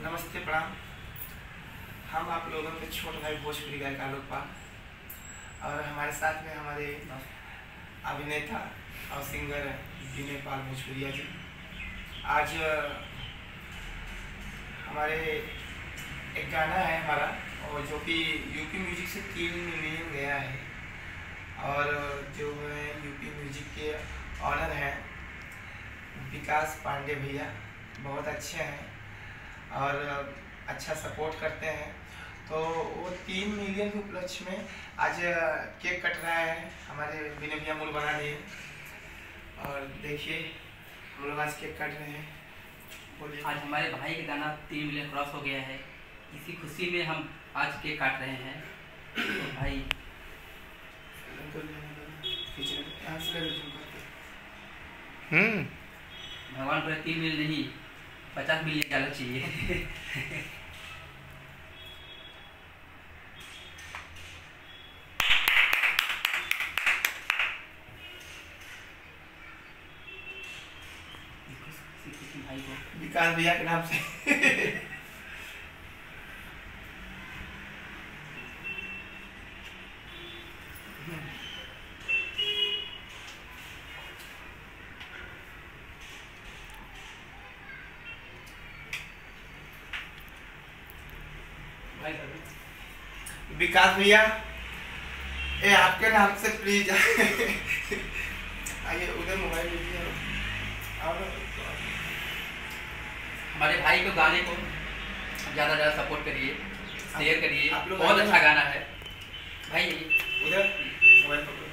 नमस्ते, प्रणाम। हम आप लोगों के छोटे भाई भोजपुरी गायक आलोक पाल और हमारे साथ में हमारे अभिनेता और सिंगर विनय पाल भोजपुरिया जी। आज हमारे एक गाना है हमारा, और जो कि यूपी म्यूजिक से 3 मिलियन गया है, और जो है यूपी म्यूजिक के ऑनर हैं विकास पांडे भैया, बहुत अच्छे हैं और अच्छा सपोर्ट करते हैं। तो वो 3 मिलियन के उपलक्ष्य में आज केक कट रहा है। हमारे विनय भैया मूल बना दिए और देखिए हम लोग आज केक काट रहे हैं। बोलिए। आज हमारे भाई का गाना 3 मिलियन क्रॉस हो गया है, इसी खुशी में हम आज केक काट रहे हैं। तो भाई भगवान पर 3 मिलियन नहीं 50 मिलियन जाना चाहिए। भाई को विकास भैया के नाम से विकास भैया ये आपके नाम से प्लीज आइए उधर मोबाइल लीजिए। हमारे भाई को गाने को ज़्यादा ज़्यादा सपोर्ट करिए, शेयर करिए। आप लोग बहुत अच्छा गाना है भाई। उधर मोबाइल पकड़ो।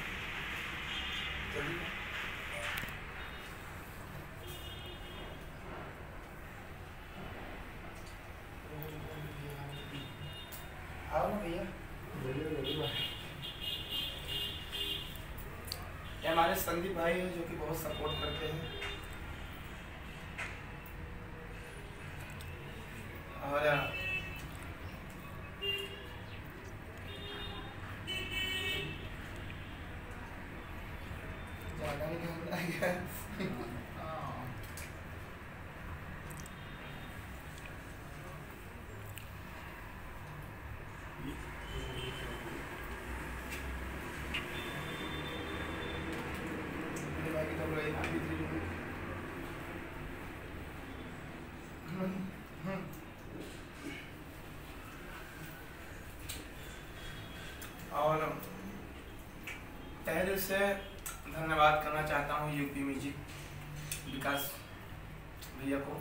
आओ ना भैया, ये हमारे संदीप भाई हैं जो कि बहुत सपोर्ट करते हैं और ज़्यादा नहीं कहना है। और तहे दिल से धन्यवाद करना चाहता हूँ यूपी म्यूजिक विकास भैया को,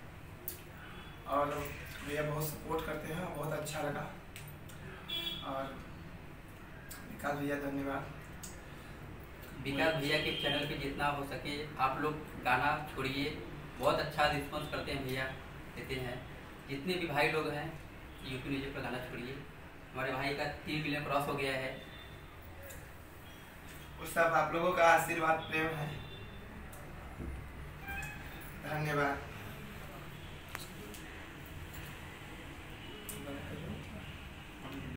और भैया बहुत सपोर्ट करते हैं, बहुत अच्छा लगा। और विकास भैया धन्यवाद। विकास भैया के चैनल पे जितना हो सके आप लोग गाना छोड़िए, बहुत अच्छा रिस्पॉन्स करते हैं भैया, देते हैं। जितने भी भाई लोग हैं यूपी म्यूजिक पर गाना छोड़िए। हमारे भाई का 3 मिलियन क्रॉस हो गया है। उस सब आप लोगों का आशीर्वाद प्रेम है। धन्यवाद।